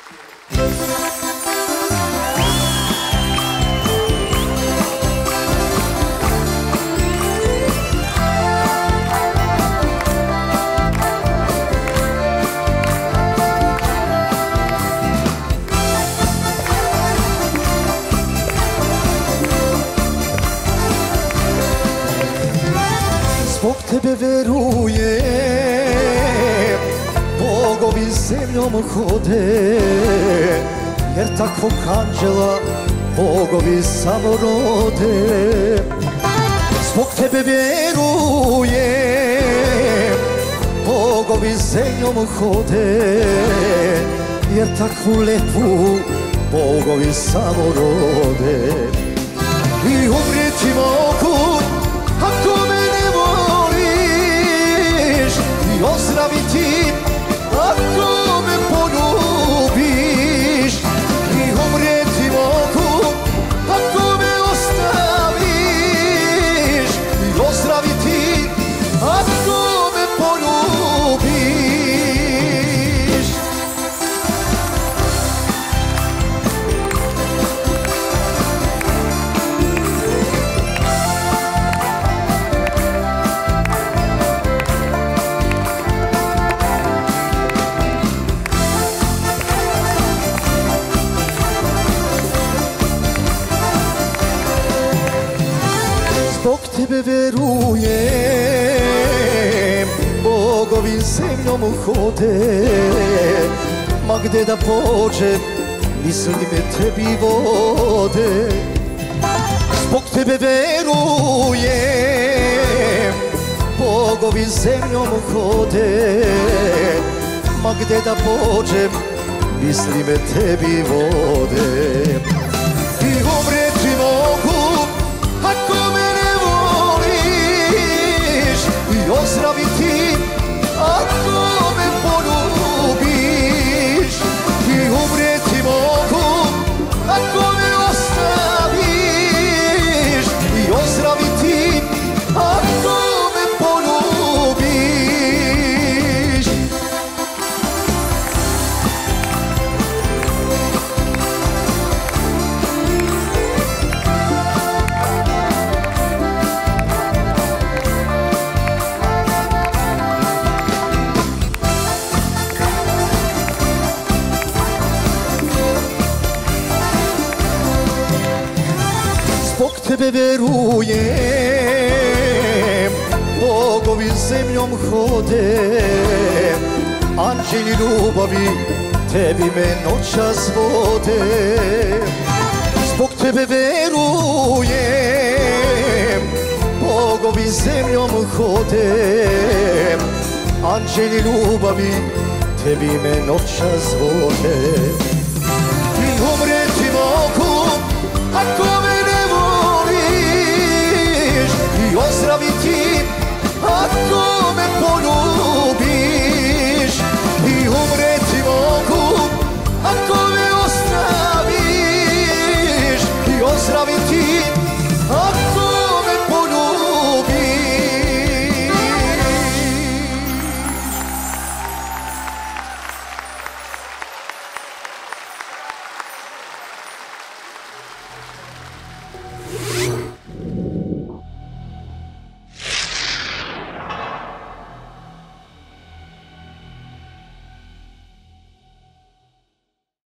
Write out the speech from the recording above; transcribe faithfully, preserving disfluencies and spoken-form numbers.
Zbog tebe verujem, bogovi zemljom hode, jer takvog anđela bogovi samo rode. Zbog tebe verujem, bogovi zemljom hode, jer takvu lepu bogovi samo rode. I umrijeti mogu ako me ne voliš, i ozdraviti ako me poljubiš. I umrijeti mogu ako me ostaviš, i ozdraviti ako me poljubiš. Zbog tebe verujem, bogovi zemljom hode, ma gde da pođem, misli me tebi vode. Zbog tebe verujem, bogovi zemljom hode, ma gde da pođem, misli me tebi vode. I umrijeti mogu ako me ne voliš, i ozdraviti ako me poljubiš. I umrijeti mogu ako me ostaviš, i ozdraviti ako me poljubiš. Zbog tebe verujem, bogovi zemljom hode, anđeli ljubavi tebi me noćas vode. Zbog tebe verujem, bogovi zemljom hode, anđeli ljubavi tebi me noćas vode. I umri